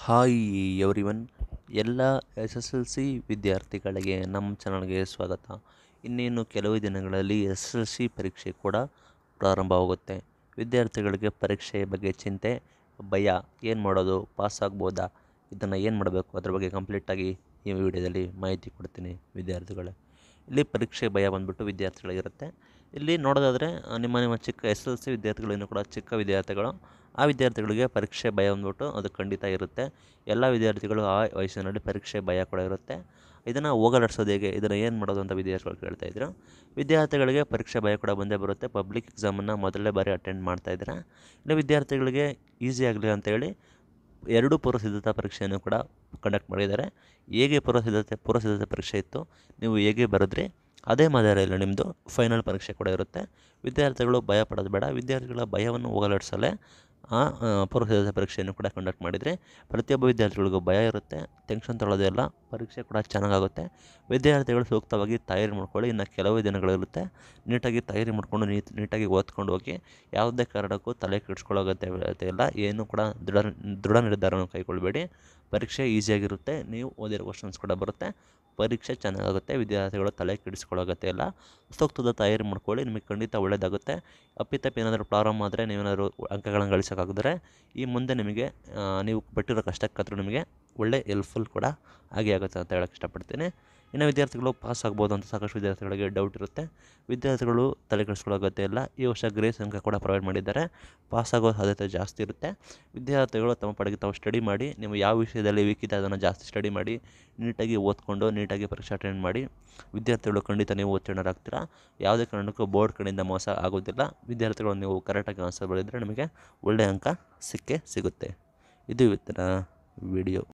Hi everyone, ಎಲ್ಲ SSLC ವಿದ್ಯಾರ್ಥಿಗಳಿಗೆ ನಮ್ಮ ಚಾನಲ್ಗೆ ಸ್ವಾಗತ. ಇನ್ನೇನು ಕೆಲವು ದಿನಗಳಲ್ಲಿ SSLC ಪರೀಕ್ಷೆ ಕೂಡ ಪ್ರಾರಂಭವಾಗುತ್ತೆ. ವಿದ್ಯಾರ್ಥಿಗಳಿಗೆ ಪರೀಕ್ಷೆಯ ಬಗ್ಗೆ ಚಿಂತೆ, ಭಯ, ಏನು ಮಾಡೋದು, ಪಾಸ್ ಆಗ್ಬೋದಾ, ಇದನ್ನು ಏನು ಮಾಡಬೇಕು, ಅದ್ರ ಬಗ್ಗೆ ಕಂಪ್ಲೀಟಾಗಿ ಈ ವಿಡಿಯೋದಲ್ಲಿ ಮಾಹಿತಿ ಕೊಡ್ತೀನಿ ವಿದ್ಯಾರ್ಥಿಗಳೇ. ಇಲ್ಲಿ ಪರೀಕ್ಷೆ ಭಯ ಬಂದುಬಿಟ್ಟು ವಿದ್ಯಾರ್ಥಿಗಳಿಗಿರುತ್ತೆ. ಇಲ್ಲಿ ನೋಡೋದಾದರೆ ನಿಮ್ಮ ಚಿಕ್ಕ SSLC ವಿದ್ಯಾರ್ಥಿಗಳು ಇನ್ನೂ ಕೂಡ ಚಿಕ್ಕ ವಿದ್ಯಾರ್ಥಿಗಳು, ಆ ವಿದ್ಯಾರ್ಥಿಗಳಿಗೆ ಪರೀಕ್ಷೆ ಭಯ ಬಂದ್ಬಿಟ್ಟು ಅದು ಖಂಡಿತ ಇರುತ್ತೆ. ಎಲ್ಲ ವಿದ್ಯಾರ್ಥಿಗಳು ಆ ವಯಸ್ಸಿನಲ್ಲಿ ಪರೀಕ್ಷೆ ಭಯ ಕೂಡ ಇರುತ್ತೆ. ಇದನ್ನು ಹೋಗಲಾಡಿಸೋದು ಹೇಗೆ, ಇದನ್ನು ಏನು ಮಾಡೋದು ಅಂತ ವಿದ್ಯಾರ್ಥಿಗಳು ಕೇಳ್ತಾಯಿದ್ರು. ವಿದ್ಯಾರ್ಥಿಗಳಿಗೆ ಪರೀಕ್ಷೆ ಭಯ ಕೂಡ ಬಂದೇ ಬರುತ್ತೆ. ಪಬ್ಲಿಕ್ ಎಕ್ಸಾಮನ್ನು ಮೊದಲನೇ ಬಾರಿ ಅಟೆಂಡ್ ಮಾಡ್ತಾಯಿದ್ದಾರೆ. ಇನ್ನು ವಿದ್ಯಾರ್ಥಿಗಳಿಗೆ ಈಸಿ ಆಗಲಿ ಅಂತೇಳಿ 2 ಪೂರ್ವಸಿದ್ಧತಾ ಪರೀಕ್ಷೆಯನ್ನು ಕೂಡ ಕಂಡಕ್ಟ್ ಮಾಡಿದ್ದಾರೆ. ಹೇಗೆ ಪೂರ್ವಸಿದ್ಧತೆ ಪರೀಕ್ಷೆ ಇತ್ತು, ನೀವು ಹೇಗೆ ಬರೆದ್ರಿ ಅದೇ ಮಾದರಿಯಲ್ಲಿ ನಿಮ್ಮದು ಫೈನಲ್ ಪರೀಕ್ಷೆ ಕೂಡ ಇರುತ್ತೆ. ವಿದ್ಯಾರ್ಥಿಗಳು ಭಯ ಪಡೋದು ಬೇಡ. ವಿದ್ಯಾರ್ಥಿಗಳ ಭಯವನ್ನು ಹೋಗಲಾಡಿಸಲೇ ಆ ಪೂರ್ವಸಿದ್ಧತಾ ಪರೀಕ್ಷೆಯನ್ನು ಕೂಡ ಕಂಡಕ್ಟ್ ಮಾಡಿದರೆ ಪ್ರತಿಯೊಬ್ಬ ವಿದ್ಯಾರ್ಥಿಗಳಿಗೂ ಭಯ ಇರುತ್ತೆ, ಟೆನ್ಷನ್ ತೊಗೊಳ್ಳೋದೇ ಇಲ್ಲ, ಪರೀಕ್ಷೆ ಕೂಡ ಚೆನ್ನಾಗಾಗುತ್ತೆ. ವಿದ್ಯಾರ್ಥಿಗಳು ಸೂಕ್ತವಾಗಿ ತಯಾರಿ ಮಾಡ್ಕೊಳ್ಳಿ. ಇನ್ನು ಕೆಲವೇ ದಿನಗಳಿರುತ್ತೆ. ನೀಟಾಗಿ ತಯಾರಿ ಮಾಡಿಕೊಂಡು ನೀಟಾಗಿ ಓದ್ಕೊಂಡು ಹೋಗಿ. ಯಾವುದೇ ಕಾರಣಕ್ಕೂ ತಲೆ ಕೆಡಿಸ್ಕೊಳ್ಳೋಗತ್ತೆ ಇಲ್ಲ. ಏನು ಕೂಡ ದೃಢ ನಿರ್ಧಾರವನ್ನು ಕೈಗೊಳ್ಳಬೇಡಿ. ಪರೀಕ್ಷೆ ಈಸಿಯಾಗಿರುತ್ತೆ. ನೀವು ಓದಿರೋ ಕ್ವಶನ್ಸ್ ಕೂಡ ಬರುತ್ತೆ. ಪರೀಕ್ಷೆ ಚೆನ್ನಾಗಾಗುತ್ತೆ. ವಿದ್ಯಾರ್ಥಿಗಳು ತಲೆ ಕೆಡಿಸ್ಕೊಳ್ಳೋಗತ್ತೆ ಇಲ್ಲ. ಸೂಕ್ತದ ತಯಾರಿ ಮಾಡ್ಕೊಳ್ಳಿ, ನಿಮಗೆ ಖಂಡಿತ ಒಳ್ಳೆಯದಾಗುತ್ತೆ. ಅಪ್ಪಿತಪ್ಪಿ ಏನಾದರೂ ಪ್ರಾಬ್ಲಮ್ ಆದರೆ ನೀವೇನಾದರೂ ಅಂಕಗಳನ್ನು ಗಳಿಸೋಕ್ಕಾಗಿದ್ರೆ ಈ ಮುಂದೆ ನಿಮಗೆ ನೀವು ಪಟ್ಟಿರೋ ಕಷ್ಟಕ್ಕಾದರೂ ನಿಮಗೆ ಒಳ್ಳೆ ಹೆಲ್ಪ್ಫುಲ್ ಕೂಡ ಆಗೇ ಆಗುತ್ತೆ ಅಂತ ಹೇಳೋಕ್ಕೆ ಇಷ್ಟಪಡ್ತೀನಿ. ಇನ್ನು ವಿದ್ಯಾರ್ಥಿಗಳು ಪಾಸ್ ಆಗ್ಬೋದು ಅಂತ ಸಾಕಷ್ಟು ವಿದ್ಯಾರ್ಥಿಗಳಿಗೆ ಡೌಟ್ ಇರುತ್ತೆ. ವಿದ್ಯಾರ್ಥಿಗಳು ತಲೆ ಕೆಡಿಸ್ಕೊಳ್ಳೋಗತ್ತೆ ಇಲ್ಲ. ಈ ವರ್ಷ ಗ್ರೇಸ್ ಅಂಕ ಕೂಡ ಪ್ರೊವೈಡ್ ಮಾಡಿದ್ದಾರೆ. ಪಾಸ್ ಆಗೋ ಸಾಧ್ಯತೆ ಜಾಸ್ತಿ ಇರುತ್ತೆ. ವಿದ್ಯಾರ್ಥಿಗಳು ತಮ್ಮ ಪಡೆಗೆ ತಾವು ಸ್ಟಡಿ ಮಾಡಿ, ನೀವು ಯಾವ ವಿಷಯದಲ್ಲಿ ವೀಕ್ ಇದೆ ಅದನ್ನು ಜಾಸ್ತಿ ಸ್ಟಡಿ ಮಾಡಿ, ನೀಟಾಗಿ ಓದ್ಕೊಂಡು ನೀಟಾಗಿ ಪರೀಕ್ಷೆ ಅಟೆಂಡ್ ಮಾಡಿ. ವಿದ್ಯಾರ್ಥಿಗಳು ಖಂಡಿತ ನೀವು ಉತ್ತೀರ್ಣರಾಗ್ತೀರಾ. ಯಾವುದೇ ಕಾರಣಕ್ಕೂ ಬೋರ್ಡ್ ಕಡೆಯಿಂದ ಮೋಸ ಆಗೋದಿಲ್ಲ. ವಿದ್ಯಾರ್ಥಿಗಳು ನೀವು ಕರೆಕ್ಟಾಗಿ ಆನ್ಸರ್ ಬರೆದಿದ್ದರೆ ನಿಮಗೆ ಒಳ್ಳೆಯ ಅಂಕ ಸಿಕ್ಕೇ ಸಿಗುತ್ತೆ. ಇದು ಇವತ್ತಿನ ವಿಡಿಯೋ.